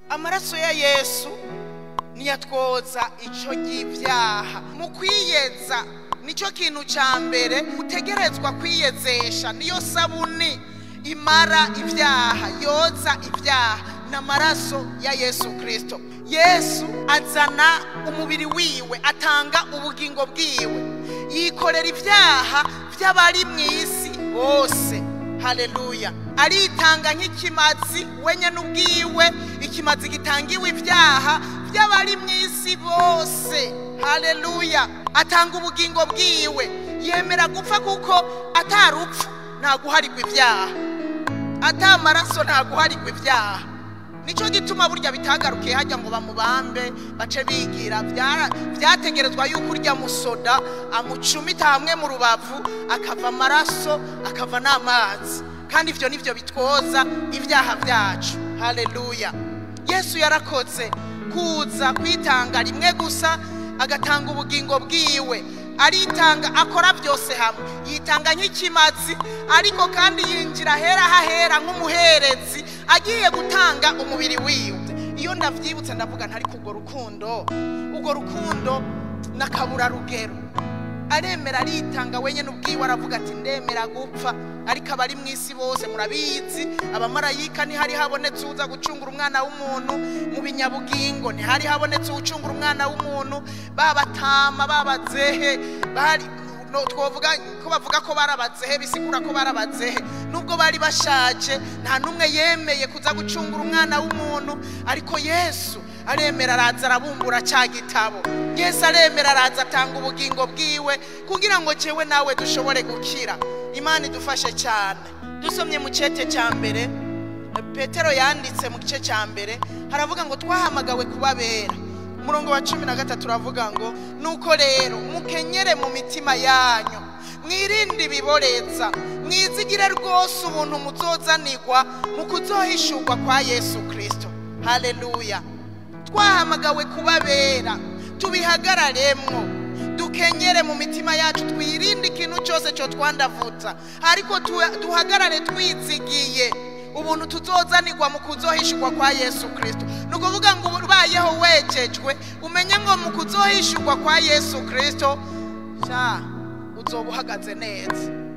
amaraso ya Yesu niyatwoza ico y'ivyaha. Mu kwiyeza nico kintu ca mbere utegerezwa kwiyezesha, niyo sabuni imara ivyaha, yoza ivyaha, n'amaraso ya Yesu Kristo. Yesu azana umubiri wiwe, atanga ubugingo bwiwe, yikorera ivyaha vy'abari mw'isi bose. Haleluya. Aritanga nk'ikimazi wenye n'ubwiwe, ikimazi gitangiwe ivyaha vy'abari mw'isi bose. Haleluya. Atanga ubugingo bwiwe, yemera gupfa kuko atarupfu nta guharigwa ivyaha, atamaraso nta guharigwa ivyaha. Nico gituma burya bitagarukiye hajya ngo bamubambe bace bigira, vyategerezwa yuko urya musoda amucumita hamwe mu rubavu, akava amaraso akava n'amazi, kandi ivyo nivyo bitwoza ivyaha vyacu. Haleluya. Yesu yarakoze kuza kwitanga rimwe gusa, agatanga ubugingo bwiwe, aritanga, akora byose hamwe, yitanga nk'ikimazi, ariko kandi yinjira hera hahera nk'umuherezi agiye gutanga umubiri wiwe. Iyo ndavyibutse ndavuga ntari kugo rukundo, ugo rukundo na kabura rugero. Aremera aritanga wenye n'ubwiwe, aravuga ati ndemera gupfa, ariko abari mw'isi bose murabizi, abamarayika ntihari habonetse uza gucungura umwana w'umuntu, mu binyabugingo ntihari habonetse ucungura umwana w'umuntu, babatama babazehe bari no twovuga ko bavuga ko barabazehe, bisigura ko barabazehe nubwo bari bashaje, nta numwe yemeye kuza gucungura umwana w'umuntu. Ariko Yesu aremera, araza arabumbura cya gitabo. Yesu aremera, araza atanga ubugingo bwiwe kugira ngo jewe nawe dushobore gukira. Imana idufashe cyane. Dusomye mu cete cya mbere, Petero yanditse mu gice cya mbere, haravuga ngo twahamagawe kubabera. Umurongo wa 13 turavuga ngo nuko rero mukenyere mu mitima yanyu, mwirinde ibiboreza, mwizigire rwose ubuntu muzozanirwa mu kuzohishurwa kwa Yesu Kristo. Haleluya. Twahamagawe kubabera, tubihagararemwo, dukenyere mu mitima yacu, twirinde ikintu cyose cyo twandavuza, ariko duhagarare twizigiye ubuntu tuzozanirwa mu kuzohishurwa kwa Yesu Kristo. Nukuvuga ngo ubayeho wejejwe, umenye ngo mu kuzohishurwa kwa Yesu Kristo uzoba uhagaze neza.